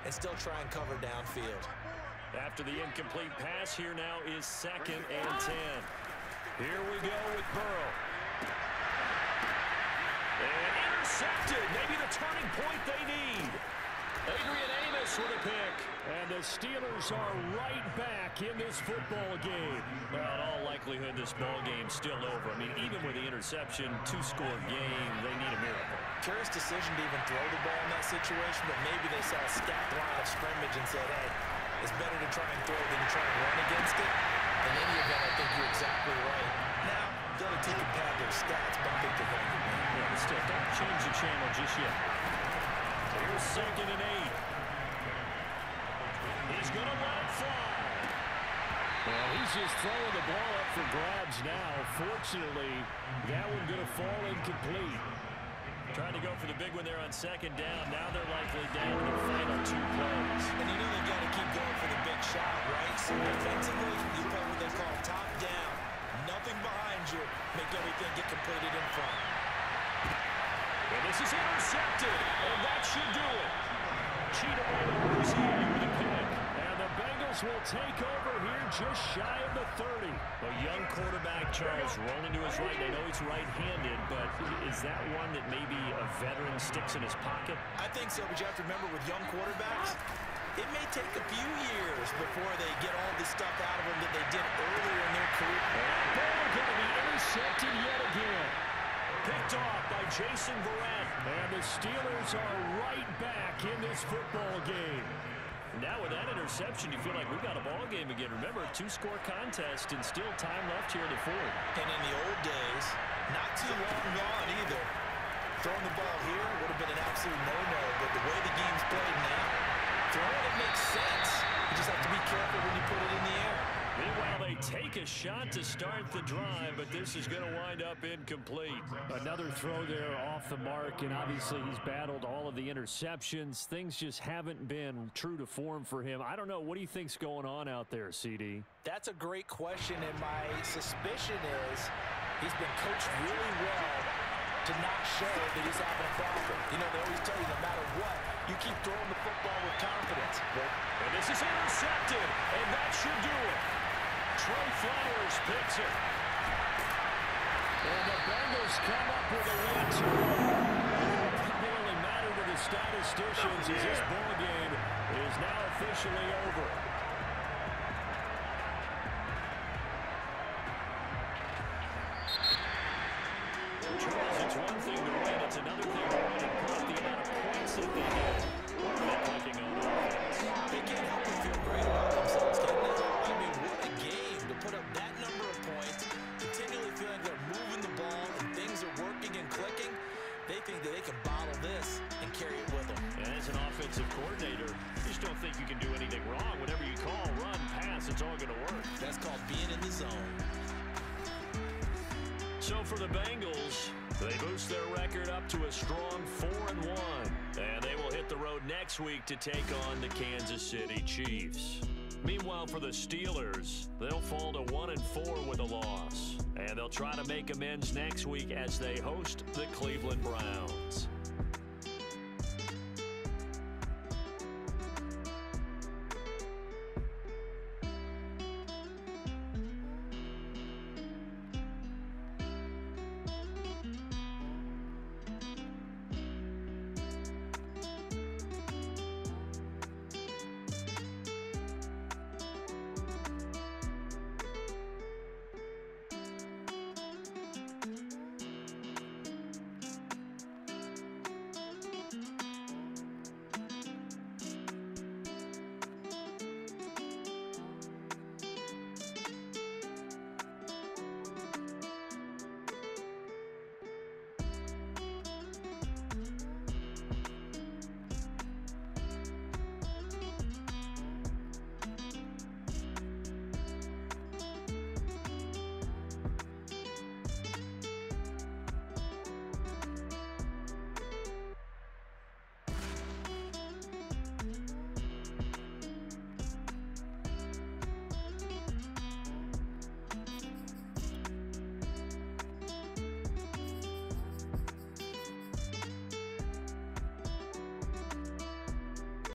and still try and cover downfield. After the incomplete pass, here now is 2nd and 10. Here we go with Burrow. And intercepted. Maybe the turning point they need. Adrian Amos with a pick. And the Steelers are right back in this football game. Well, in all likelihood, this ball game's still over. I mean, even with the interception, 2-score game, they need a miracle. Curious decision to even throw the ball in that situation, but maybe they saw a stacked line of scrimmage and said, hey, it's better to try and throw than to try and run against it. In any event, I think you're exactly right. Now, the other team can pad their stats, but I think they're going to win. Yeah, but still, don't change the channel just yet. Here's 2nd and 8. He's going to let it fly. Well, he's just throwing the ball up for grabs now. Fortunately, that one going to fall incomplete. Trying to go for the big one there on 2nd down. Now they're likely down to the final 2 plays. And you know they've got to keep going for the big shot, right? So defensively, you play what they call top down. Nothing behind you. Make everything get completed in front. And this is intercepted. And that should do it. Cheetah Raiders here with a pick. And the Bengals will take over here just shy of the 30. A young quarterback, Charles, rolling to his right. I know he's right-handed, but is that one that maybe a veteran sticks in his pocket? I think so, but you have to remember with young quarterbacks, it may take a few years before they get all the stuff out of them that they did earlier in their career. And they're going to be intercepted yet again. Picked off by Jason Verrett. And the Steelers are right back in this football game. Now with that interception, you feel like we've got a ball game again. Remember, 2-score contest and still time left here in the 4th. And in the old days, not too long gone either. Throwing the ball here would have been an absolute no-no, but the way the game's played now, throwing it makes sense. You just have to be careful when you put it in the air. Meanwhile, they take a shot to start the drive, but this is going to wind up incomplete. Another throw there off the mark, and obviously he's battled all of the interceptions. Things just haven't been true to form for him. I don't know. What do you think's going on out there, CD? That's a great question, and my suspicion is he's been coached really well to not show that he's having a problem. You know, they always tell you no matter what, you keep throwing the football with confidence. And this is intercepted, and that should do it. Trey Flowers picks it. And the Bengals come up with a win. It probably only matter to the statisticians as this ball game is now officially over. Charles, it's one thing to win, it's another thing to win and put up the amount of points that they get. They're clicking on offense. They can't help but feel great about themselves, can they? I mean, what a game to put up that number of points, continually feeling they're moving the ball and things are working and clicking. They think that they can bottle this and carry it with them. And as an offensive coordinator, you just don't think you can do anything wrong. Whatever you call, run, pass, it's all going to work. That's called being in the zone. So for the Bengals, they boost their record up to a strong 4-1. And they will hit the road next week to take on the Kansas City Chiefs. Meanwhile, for the Steelers, they'll fall to 1-4 with a loss. And they'll try to make amends next week as they host the Cleveland Browns.